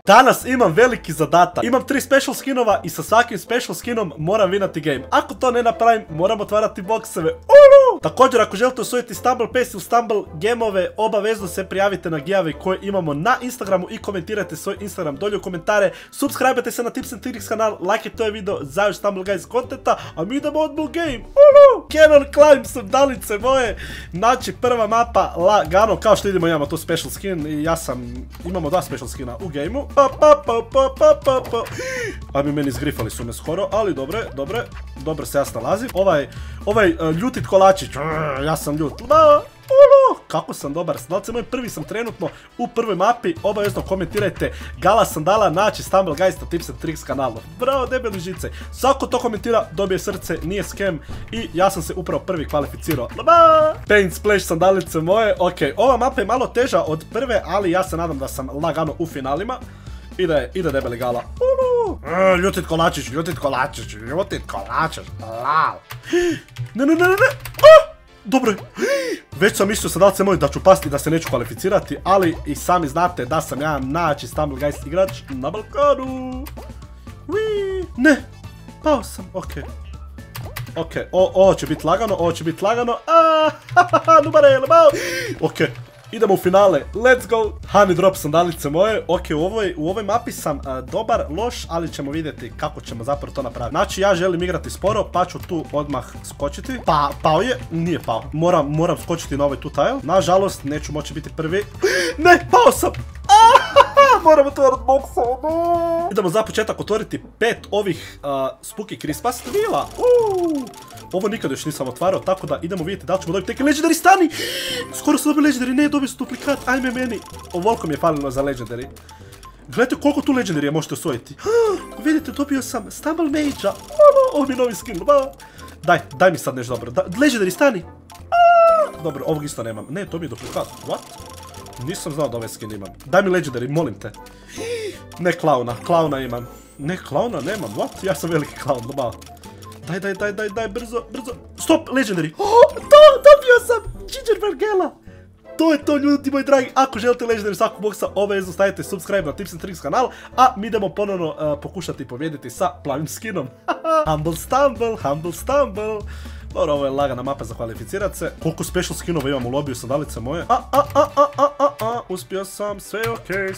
Danas imam veliki zadatak. Imam 3 special skinova i sa svakim special skinom moram winati game. Ako to ne napravim, moram otvarati bokseve. Također, ako želite osvojiti Stumble Pass ili Stumble gemove, obavezno se prijavite na giveaway koje imamo na Instagramu i komentirajte svoj Instagram dolje u komentare. Subscribe-ajte se na Tips and Tricks kanal, lajkajte ovaj video za još Stumble Guys kontenta, a mi idemo odmah u game. Cannon Climb sandalice moje. Znači, prva mapa lagano, kao što vidimo imamo tu special skin i imamo 2 special skina u gameu. A mi meni zgrifali su me skoro, ali dobro se ja snalazim. Ovaj ljutit kolačić, ja sam ljut. Kako sam dobar, snalce moj, prvi sam trenutno u prvoj mapi, obavezno komentirajte Gala sandala, naći Stumble Guys na Tips and Tricks kanalu. Bravo, debeli žice. Svako to komentira, dobije srce, nije scam i ja sam se upravo prvi kvalificirao. Paint Splash sandalice moje, ok, ova mapa je malo teža od prve, ali ja se nadam da sam lagano u finalima. Ide debeli Gala. Ljutit kolačić, lal. Ne. Dobro je. Već sam mislio sadalce moj da ću pasti da se neću kvalificirati, ali i sami znate da sam ja najjači Stumble Guys igrač na Balkanu. Ne, pao sam, ok. Ovo će biti lagano, ok. Idemo u finale, let's go! Honey drop sandalice moje, ok, u ovoj mapi sam dobar, loš, ali ćemo vidjeti kako ćemo zapravo to napraviti. Znači, ja želim igrati sporo, pa ću tu odmah skočiti. Pao je, nije pao. Moram skočiti na ovaj tu tile. Nažalost, neću moći biti prvi. Ne, pao sam! Moram otvoriti boksa, Idemo za početak otvoriti 5 ovih Spooky Christmas vila. Ovo nikad još nisam otvarao, tako da idemo vidjeti da li ćemo dobiti neki legendary stani. Skoro sam dobio legendary, ne, dobio sam duplikat, ajme meni. Ovoliko mi je falilo za legendary. Gledajte koliko tu legendarija možete osvojiti. Vidite, dobio sam Stumble Mage-a. Ovo mi je novi skin. Daj mi sad nešto dobro. Legendary stani. Dobro, ovog isto nemam. Ne, to mi je duplikat. What? Nisam znao da ovaj skin imam. Daj mi legendary, molim te. Ne klauna imam. Ne, klauna nemam, what? Ja sam veliki klaun, Daj, brzo. Stop, legendary. Dobio sam Gingerbread Gala. To je to, ljudi moji dragi. Ako želite legendary svakog boksa, obavezno stavite subscribe na Tips and Tricks kanal, a mi idemo ponovno pokušati pobijediti sa plavim skinom. Humble Stumble. Dobro, ovo je lagana mapa za kvalificirat se. Koliko special skinova imam u lobiju sandalice moje. Uspio sam, sve okej.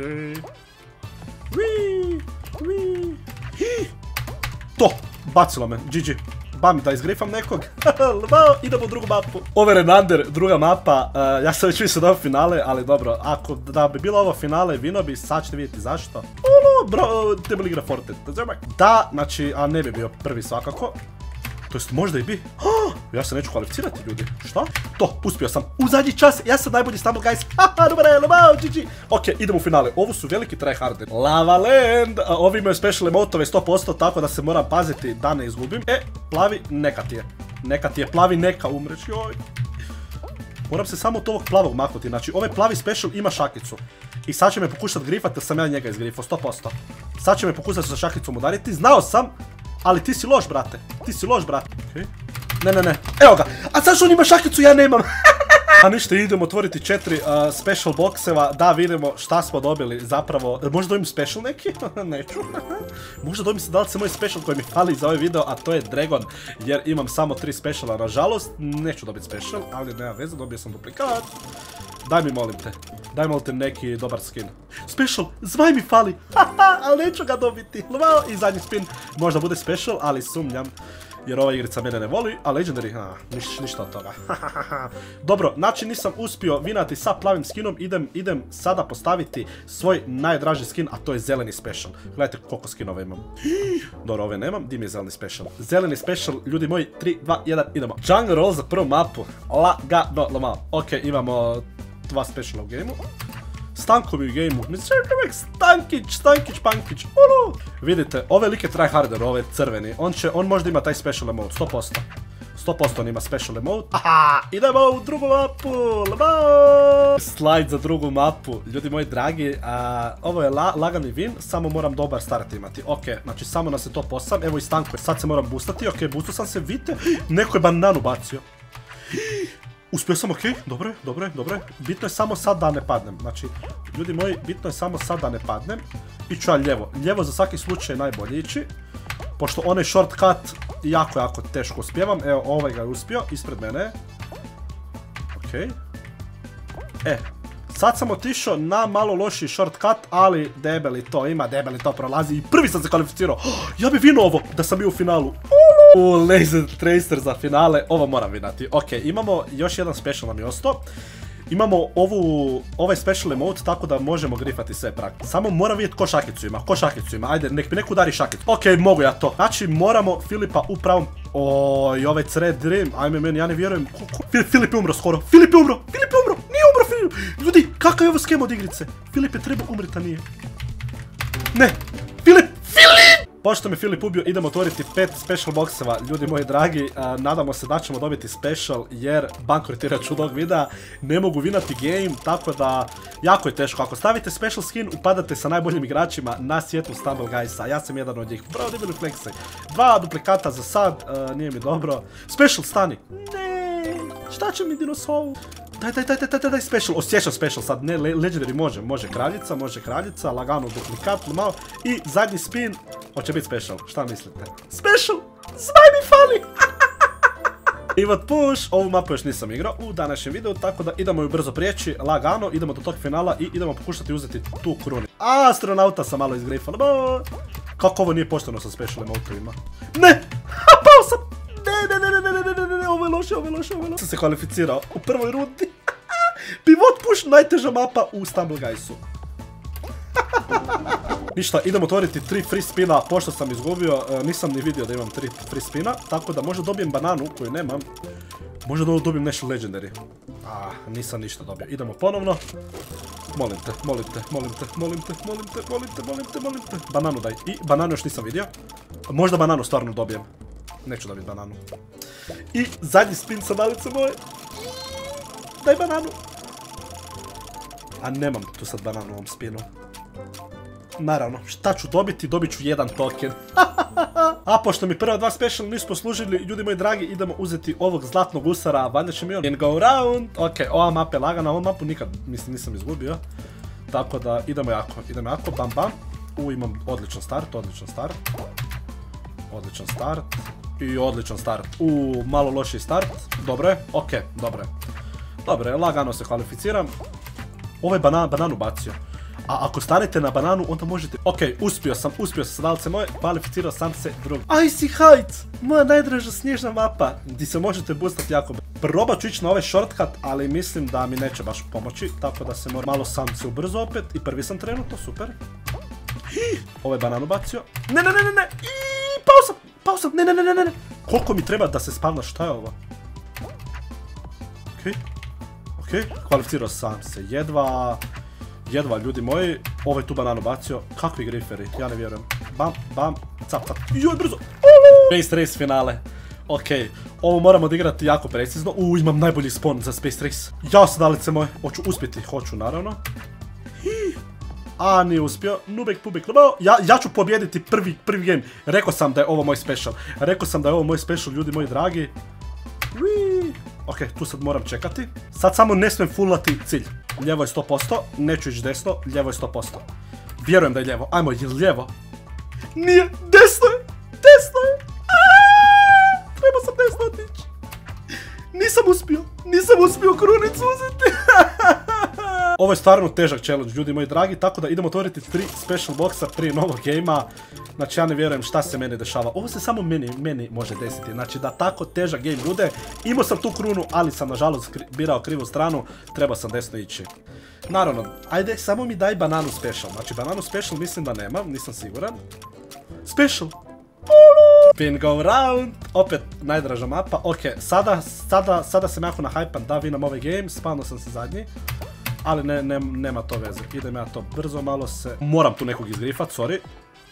To, bacilo me, GG. Bam, da izgrifam nekog. Idemo u drugu mapu. Over and under, druga mapa. Ja sam već mislio da je ovo finale, ali dobro. Ako da bi bilo ovo finale, vino bi, sad ćete vidjeti zašto. Bro, treba li igra Fortnite? Da, znači, a ne bi bio prvi svakako. To jest možda i bi. Ja se neću kvalificirati, ljudi. Šta? To, uspio sam. U zadnji čas, ja sam najbolji Stumble Guys. GG. Ok, idemo u finale. Ovo su veliki tryharder. Lava Land. Ovi imaju special emotove 100%, tako da se moram paziti da ne izgubim. Plavi, neka ti je. Neka ti je plavi, neka umreš. Joj. Moram se samo od ovog plavog maknuti. Znači, ovaj plavi special ima šakicu. I sad će me pokušati grifati, jer sam ja njega izgrifao, 100%. Sad će me pokušati sa šakicom udariti. Znao sam. Ali ti si loš, brate. Ne. Evo ga. A zašto on ima šakicu, ja nemam? A ništa, idemo otvoriti 4 special bokseva da vidimo šta smo dobili zapravo. Možda dobim special neki? Neću. Možda dobim se da li se moj special koji mi fali za ovaj video, a to je Dragon. Jer imam samo 3 speciala, nažalost. Neću dobiti special, ali nema veze, dobio sam duplikat. Daj mi molim te neki dobar skin. Special, zmaj mi fali. Ali neću ga dobiti. I zadnji spin možda bude special, ali sumnjam. Jer ova igrica mene ne voli, a legendary, ništa od toga. Dobro, znači nisam uspio vinati sa plavim skinom, idem sada postaviti svoj najdraži skin, a to je zeleni special. Gledajte koliko skinova imam. Dobro, ove nemam, di mi je zeleni special? Zeleni special, ljudi moji, 3, 2, 1, idemo. Jungle Roll za prvu mapu. Lagano. Ok, imamo 2 speciala u gameu. Stankovi u gameu. Stankić, pankić. Vidite, ove like tryharder, ove crveni. On možda ima taj special emote, 100%. 100% on ima special emote. Idemo u drugu mapu. Slide za drugu mapu. Ljudi moji dragi, ovo je lagani win, samo moram dobar start imati. Ok, znači samo nas je top 8. Evo i stankuje, sad se moram boostati. Ok, boostao sam se, vidite. Neko je bananu bacio. Uspio sam, okej, dobro je. Bitno je samo sad da ne padnem. Znači, ljudi moji, bitno je samo sad da ne padnem. Iću ja ljevo. Ljevo za svaki slučaj je najbolje ići. Pošto onaj shortcut jako teško uspijevam. Evo, ovaj ga je uspio, ispred mene. Okej. Sad sam otišao na malo lošiji shortcut, ali debeli to ima, debeli to prolazi i prvi sam se kvalificirao. Ja bi vinuo ovo da sam bio u finalu. Laser Tracer za finale, ovo moram vinati. Ok, imamo još jedan special nam je ostao. Imamo ovaj special emote, tako da možemo grifati sve praktično. Samo moram vidjeti ko šakicu ima, ajde, nek mi neko udari šakicu. Ok, mogu ja to. Znači, moramo Filipa u pravom... Oj, ovaj Thread Dream, ajme meni, ja ne vjerujem. Filip je umro skoro, Filip je umro, nije umro Filip. Ljudi, kakav je ovo skem od igrice? Filip je treba umreti, a nije. Ne, Filip! Pošto me Filip ubio, idemo otvoriti 5 special boxeva, ljudi moji dragi, nadamo se da ćemo dobiti special, jer bankrotiraću ću od ovog videa, ne mogu vinati game, tako da jako je teško. Ako stavite special skin, upadate sa najboljim igračima na svijetu Stumble Guysa, ja sam jedan od njih, pravo debeli flexe, 2 duplikata za sad, nije mi dobro. Special, stani! Ne, šta će mi dinosaur? Daj special, osjećam special sad, ne legendary može kraljica, lagano duplikat, malo, i zadnji spin, hoće biti special, šta mislite? Special, zmaj mi fali! Pivot push, ovu mapu još nisam igrao u današnjem videu, tako da idemo ju brzo prijeći, lagano, idemo do tog finala i idemo pokušati uzeti tu krunu. Astronauta sam malo izgrifao, kako ovo nije pošteno sa special emotovima? Ne, pao sam! Ne, ovo je loše. Sam se kvalificirao u prvoj rundi. Pivot push, najteža mapa u Stumble Guysu. Ništa, idemo otvoriti 3 free spina, pošto sam izgubio, nisam ni vidio da imam 3 free spina, tako da možda dobijem bananu koju nemam. Možda dobijem nešto legendary. Nisam ništa dobio. Idemo ponovno. Molim te. Bananu daj. I bananu još nisam vidio. Možda bananu stvarno dobijem. Neću dobiti bananu. I zadnji spin sa malice moje. Daj bananu. A nemam tu sad bananu u ovom spinu. Naravno, šta ću dobiti? Dobit ću jedan token. A pošto mi prva 2 special nisu poslužili, ljudi moji dragi, idemo uzeti ovog zlatnog gusara, valjda će mi on go round. Ok, ova mapa je lagana, ovu mapu nikad, mislim, nisam izgubio. Tako da, idemo jako, bam. Imam odličan start. I odličan start. Malo lošiji start. Dobro je, ok, dobro je, lagano se kvalificiram. Ovo je bananu bacio. A ako stanete na bananu, onda možete... Ok, uspio sam sadalce moje, kvalificirao sam se drugi. Icy Heights! Moja najdraža snježna mapa, gdje se možete boostati jako. Probat ću ići na ovaj shortcut, ali mislim da mi neće baš pomoći, tako da se moram malo sam se ubrzo opet. I prvi sam trenutno, super. Ovo je bananu bacio. Ne! Pao sam, ne. Koliko mi treba da se spavna, šta je ovo? Ok, kvalificirao sam se, jedva ljudi moji, ovaj tu bananu bacio, kakvi griferi, ja ne vjerujem. Bam, cap, joj brzo, Space Race finale, ok, ovo moramo odigrati jako precizno, imam najbolji spawn za Space Race, ja sadalice moje, hoću naravno. A nije uspio, nubek, ja ću pobijediti prvi game, rekao sam da je ovo moj special, ljudi moji dragi. Ok, tu sad moram čekati. Sad samo ne smijem fullati cilj. Lijevo je 100%, neću ići desno, lijevo je 100%. Vjerujem da je lijevo, ajmo, je li lijevo? Nije, desno je! Treba sam desno otići. Nisam uspio krunicu uzeti. Ovo je stvarno težak challenge, ljudi moji dragi, tako da idemo otvoriti 3 special boxa prije novog gamea. Znači, ja ne vjerujem šta se meni dešava. Ovo se samo meni može desiti. Znači, da tako težak game bude. Imao sam tu krunu, ali sam nažalost birao krivu stranu. Trebao sam desno ići. Naravno, ajde, samo mi daj bananu special. Znači, bananu special mislim da nemam, nisam siguran. Special! Spin go round, opet najdraža mapa. Ok, sada sam jako nahajpan da vinam ovaj game, spavno sam se zadnji. Ali nema to veze, idem ja to brzo, malo se... Moram tu nekog izgrifat, sorry.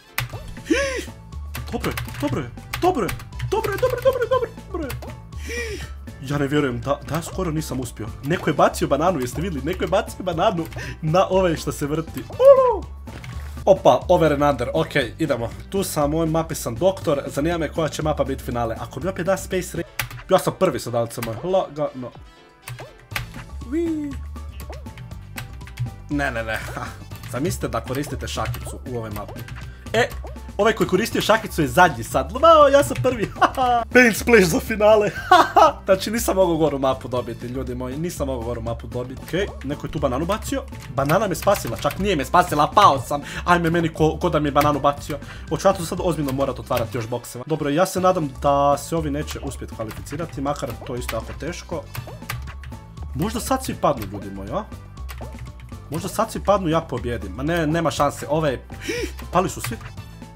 Dobro je. Ja ne vjerujem da ja skoro nisam uspio. Neko je bacio bananu, jeste vidjeli? Neko je bacio bananu na ovaj što se vrti. Opa, over and under, ok, idemo. Tu sam, u ovoj mapi sam doktor, zanima me koja će mapa biti finale. Ako mi opet da Space Race... Ja sam prvi sadalice moje, lagano. Ne. Zamislite da koristite šakicu u ovoj mapi. Ovaj koji koristio šakicu je zadnji sad. Lomao, ja sam prvi. Paint splash za finale. Znači nisam mogao goru mapu dobiti, ljudi moji. Nisam mogao goru mapu dobiti. Okej, neko je tu bananu bacio. Banana me spasila, čak nije me spasila, pao sam. Ajme meni ko da mi je bananu bacio. Hoću ja tu sad ozbiljno morat otvarati još bokseva. Dobro, ja se nadam da se ovi neće uspjeti kvalificirati, makar to isto jako teško. Možda sad svi padnu, ljudi moji, a? Možda sad svi padnu, ja pobjedim. Ma ne, nema šanse. Ove... Pali su svi.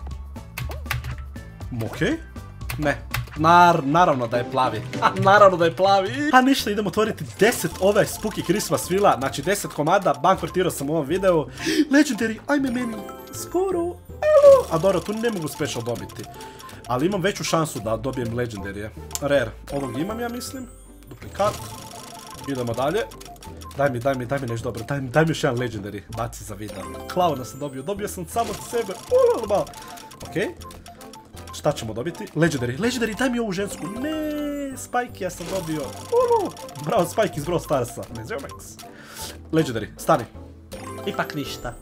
Okej. Ne. Naravno da je plavi. Naravno da je plavi. A ništa, idemo otvoriti 10 ove Spooky Christmas vila. Znači 10 komada. Bankrotirao sam u ovom videu. Legendary, ajme meni. Skoro. Elo. A dobro, tu ne mogu special dobiti. Ali imam veću šansu da dobijem Legendary. Rare. Ovog imam, ja mislim. Duplikat. Idemo dalje. Daj mi nešto dobro. Daj mi još jedan Legendary. Baci za video. Klauna sam dobio. Dobio sam samo od sebe. Okej. Šta ćemo dobiti? Legendary, daj mi ovu žensku. Ne, Spikey ja sam dobio. Bravo, Spikey iz Brawl Starsa. Ne znam Max. Legendary, stani. Ipak ništa.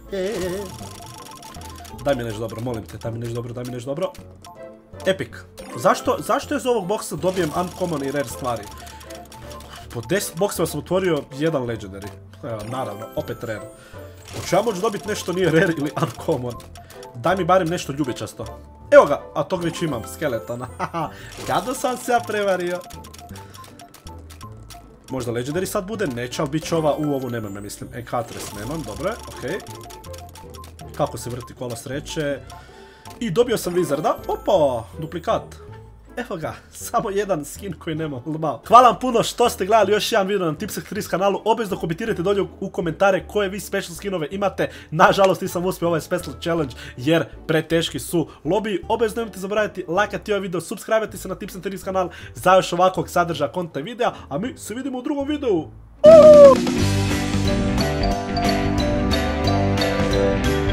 Daj mi nešto dobro, molim te. Daj mi nešto dobro. Epic. Zašto iz ovog boksa dobijem uncommon i rare stvari? Po 10 bokseva sam otvorio jedan Legendary. Evo, naravno, opet rare. Hoću ja moći dobiti nešto nije rare ili uncommon? Daj mi barem nešto ljubičasto. Evo ga, a tog već imam, skeletona. Gado sam se ja prevario. Možda Legendary sad bude, neće, ali bit će ova, ovu nemam, ja mislim. Ekatres nemam, dobro je, okej. Kako se vrti kola sreće. I dobio sam Wizarda, opa, duplikat. Evo ga, samo jedan skin koji nema lmao. Hvala vam puno što ste gledali još jedan video na Tipsek3 kanalu. Obavezno komentirajte dolje u komentare koje vi special skinove imate. Nažalost nisam uspio ovaj special challenge jer preteški su lobby. Obavezno nemojte zaboraviti lajkati ovaj video, subscribe-ati se na Tipsek3 kanal za još ovakvog sadržaja konta videa. A mi se vidimo u drugom videu.